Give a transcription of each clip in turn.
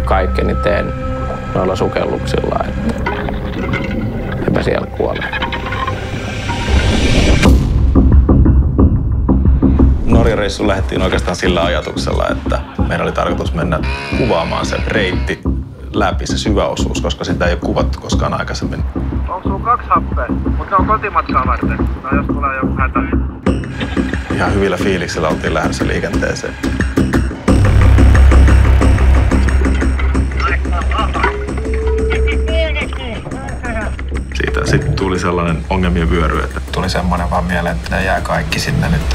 kaikkeni teen noilla sukelluksilla, että epä siellä kuole. Norjan reissuun lähdettiin oikeastaan sillä ajatuksella, että meidän oli tarkoitus mennä kuvaamaan se reitti läpi, se syvä osuus, koska sitä ei ole kuvattu koskaan aikaisemmin. Onko sulla 2 happea? Mutta ne on kotimatkaa varten. Tai jos tulee joku hätä. Ihan hyvillä fiiliksillä oltiin lähdössä liikenteeseen. Siitä sitten tuli sellainen ongelmien vyöry, että tuli semmoinen vaan mieleen, että jää kaikki sinne nyt.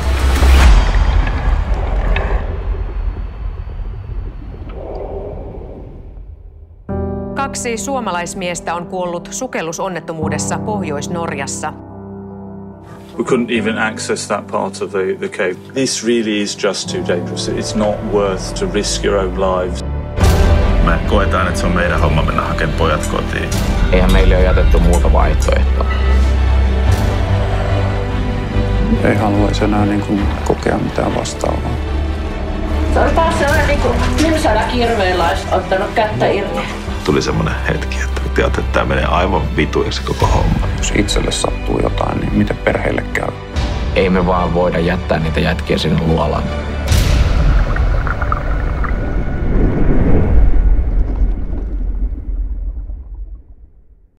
Kaksi suomalaismiestä on kuollut sukellusonnettomuudessa Pohjois-Norjassa. We couldn't even access that part of the cave. This really is just too dangerous. It's not worth to risk your own lives. Me koetaan, että se on meidän homma mennä hakemaan pojat kotiin. Eihän meille ole jätetty muuta vaihtoehtoa. Ei haluaisi enää kokea mitään vastaavaa. Se oli taas sellainen tylsällä kirveellä olisi ottanut kättä irti. Tuli semmoinen hetki, että tiedät, että tämä menee aivan vituiksi koko homma. Jos itselle sattuu jotain, niin miten perheelle käy? Ei me vaan voida jättää niitä jätkiä sinne luolaan.